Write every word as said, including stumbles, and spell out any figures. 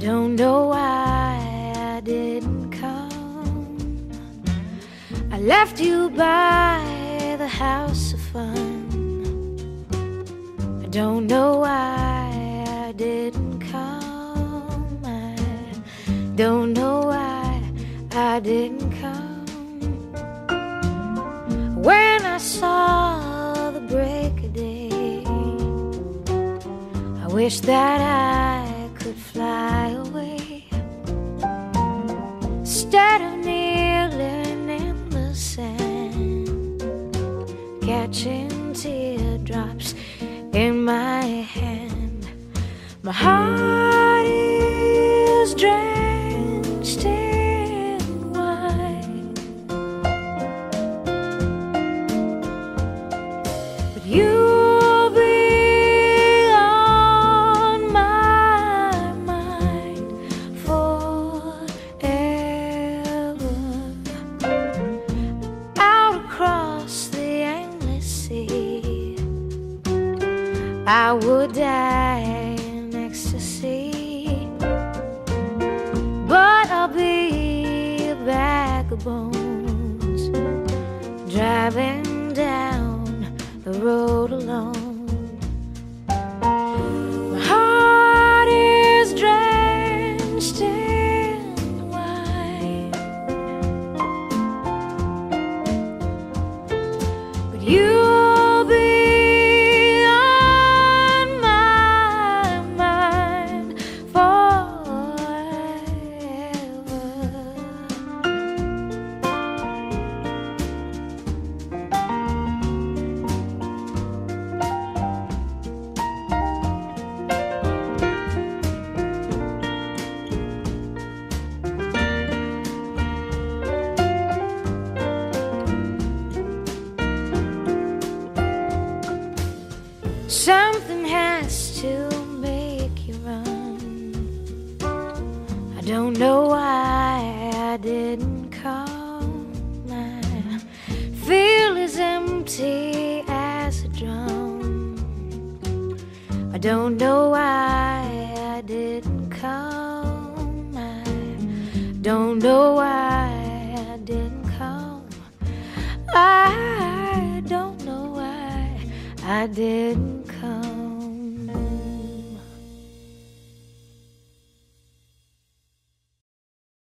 don't know why I didn't come. I left you by the house of fun. I don't know why I didn't come. I don't know why I didn't come. When I saw the break of day, I wish that I could fly away instead of kneeling in the sand, catching teardrops in my hand. My heart is drenched in wine, but you'll be on my mind forever. Out across the endless sea, I would die in ecstasy, but I'll be a bag of bones driving down the road alone. My heart is drenched in wine, but you'll be something has to make you run. I don't know why I didn't come. I feel as empty as a drum. I don't know why